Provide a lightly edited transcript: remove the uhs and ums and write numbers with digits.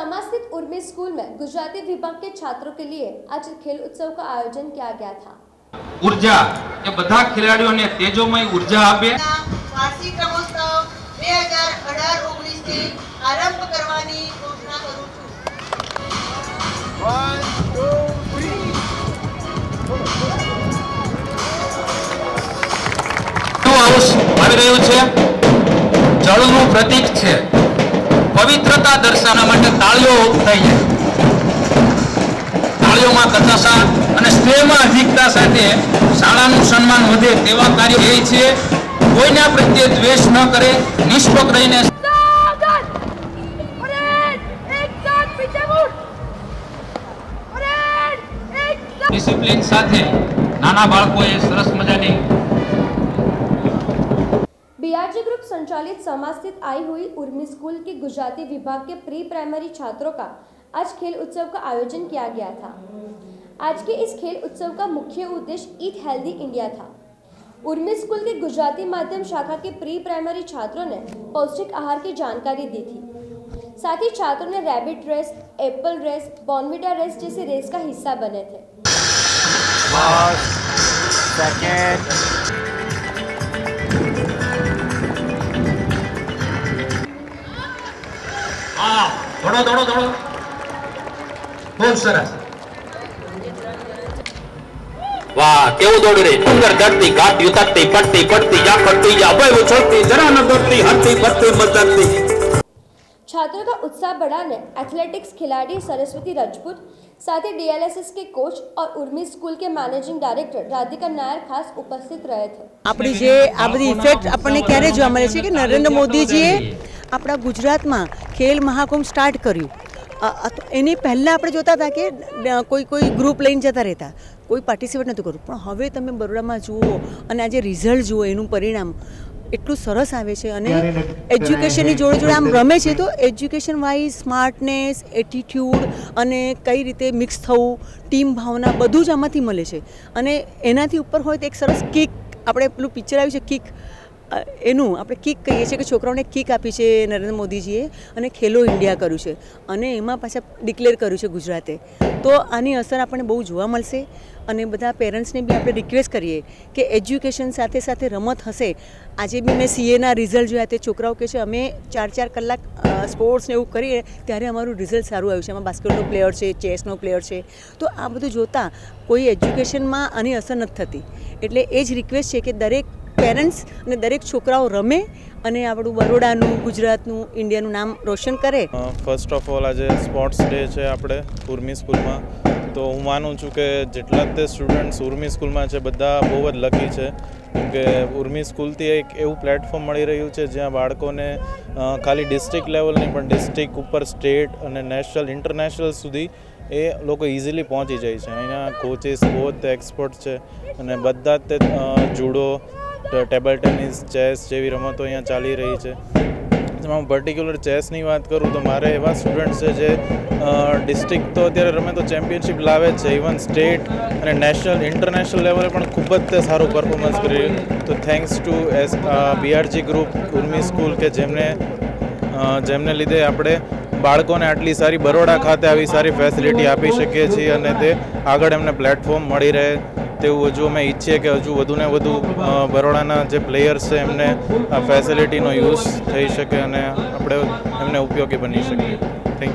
समा स्थित उर्मी स्कूल में गुजराती विभाग के छात्रों के लिए आज खेल उत्सव का आयोजन किया गया था। ऊर्जा ये બધા ખેલાડીઓને તેજોમય ऊर्जा આપે વાર્ષિક રમોત્સવ 2018-19 થી આરંભ કરવાની ઘોષણા કરું છું। 1 2 3 હાઉસ આવી રહ્યું છે જળનું પ્રતીક છે પવિત્રતા દર્શાવવા માટે તાળીઓ થઈ જાય તાળીઓમાં કથાસા અને સ્નેહમાં અધિકતા સાથે શાળાનું સન્માન વધે તેવા કાર્ય એ છે કોઈના પ્રત્યે દ્વેષ ન કરે નિષ્પક્ષ રહીને ડિસિપ્લિન સાથે નાના બાળકોએ સરસ મજાની बीआरजी ग्रुप संचालित समा स्थित आई हुई उर्मी स्कूल के गुजराती विभाग के प्री प्राइमरी छात्रों का आज खेल उत्सव का आयोजन किया गया था। आज के इस खेल उत्सव का मुख्य उद्देश्य ईट हेल्दी इंडिया था। उर्मी स्कूल के गुजराती माध्यम शाखा के प्री प्राइमरी छात्रों ने पौष्टिक आहार की जानकारी दी थी। साथ ही छात्रों ने rabbit race, apple race, Bournvita race जैसी रेस का हिस्सा बने थे। दौड़ो दौड़ो दौड़ो बहुत सरस वाह केवू दौड़ रही सुंदर धरती घाटी उतरती पड़ती पड़ती या पड़ती या अभय उछलती जरा न दौड़ती हरती बरती मदरती। छात्रों का उत्साह बढ़ाने एथलेटिक्स खिलाड़ी सरस्वती राजपूत साथ ही डीएलएसएस के कोच और उर्मी स्कूल के मैनेजिंग डायरेक्टर राधिका नायर खास उपस्थित रहे थे। આપણી જે આ બધી ઇફેક્ટ આપણને ક્યારે જોવા મળે છે કે નરેન્દ્ર મોદીજીએ આપણા ગુજરાતમાં ખેલ મહાકુંભ સ્ટાર્ટ કર્યું એની પહેલાં આપણે જોતા હતા કે કોઈ ગ્રુપ લઈને જતા રહેતા કોઈ પાર્ટિસિપેટ નહોતું કરવું પણ હવે તમે બરોડામાં જુઓ અને આજે રિઝલ્ટ જુઓ એનું પરિણામ એટલું સરસ આવે છે અને એજ્યુકેશનની જોડે જોડે આમ રમે છે તો એજ્યુકેશન વાઇઝ સ્માર્ટનેસ એટીટ્યૂડ અને કઈ રીતે મિક્સ થવું ટીમ ભાવના બધું જ આમાંથી મળે છે અને એનાથી ઉપર હોય તો એક સરસ કિક આપણે પેલું પિક્ચર આવ્યું છે કિક એનું આપણે કિક કહીએ છીએ કે છોકરાઓને કિક આપી છે નરેન્દ્ર મોદીજીએ અને ખેલો ઇન્ડિયા કર્યું છે અને એમાં પાછા ડિક્લેર કર્યું છે ગુજરાતે તો આની અસર આપણને બહુ જોવા મળશે અને બધા પેરેન્ટ્સને બી આપણે રિક્વેસ્ટ કરીએ કે એજ્યુકેશન સાથે સાથે રમત હશે આજે બી મેં સીએના રિઝલ્ટ જોયા તે છોકરાઓ કહે છે અમે 4-4 કલાક સ્પોર્ટ્સને એવું કરીએ ત્યારે અમારું રિઝલ્ટ સારું આવ્યું છે એમાં બાસ્કેટનો પ્લેયર છે ચેસનો પ્લેયર છે તો આ બધું જોતાં કોઈ એજ્યુકેશનમાં આની અસર નથી થતી એટલે એ જ રિક્વેસ્ટ છે કે દરેક પેરેન્ટ્સ અને દરેક છોકરાઓ રમે અને આપણું બરોડાનું ગુજરાતનું ઇન્ડિયાનું નામ રોશન કરે। ફર્સ્ટ ઓફ ઓલ આજે સ્પોર્ટ્સ ડે છે આપણે ઉર્મી સ્કૂલમાં તો હું માનું છું કે જેટલા તે સ્ટુડન્ટ્સ ઉર્મી સ્કૂલમાં છે બધા બહુ જ લકી છે કેમકે ઉર્મી સ્કૂલથી એક એવું પ્લેટફોર્મ મળી રહ્યું છે જ્યાં બાળકોને ખાલી ડિસ્ટ્રિક્ટ લેવલ નહીં પણ ડિસ્ટ્રિક્ટ ઉપર સ્ટેટ અને નેશનલ ઇન્ટરનેશનલ સુધી એ લોકો ઇઝીલી પહોંચી જાય છે। અહીંયા કોચિસ બહુ જ એક્સપર્ટ છે અને બધા જ તે જુડો ટેબલ ટેનિસ ચેસ જેવી રમતો અહીંયા ચાલી રહી છે જેમાં હું પર્ટિક્યુલર ચેસની વાત કરું તો મારે એવા સ્ટુડન્ટ્સ છે જે ડિસ્ટ્રિક્ટ તો અત્યારે રમે તો ચેમ્પિયનશિપ લાવે જ છે ઇવન સ્ટેટ અને નેશનલ ઇન્ટરનેશનલ લેવલે પણ ખૂબ જ તે સારું પરફોર્મન્સ કરી રહ્યું તો thanks to BRG group Urmi school કે જેમને લીધે આપણે બાળકોને આટલી સારી બરોડા ખાતે આવી સારી ફેસિલિટી આપી શકીએ છીએ અને તે આગળ એમને પ્લેટફોર્મ મળી રહે તેવું હજુ અમે ઈચ્છીએ કે હજુ વધુને વધુ બરોડાના જે પ્લેયર્સ છે એમને આ ફેસિલિટીનો યુઝ થઈ શકે અને આપણે એમને ઉપયોગી બની શકીએ। Thank you.